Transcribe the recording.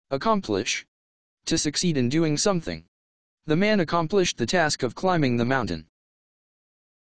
Accomplish. To succeed in doing something. The man accomplished the task of climbing the mountain.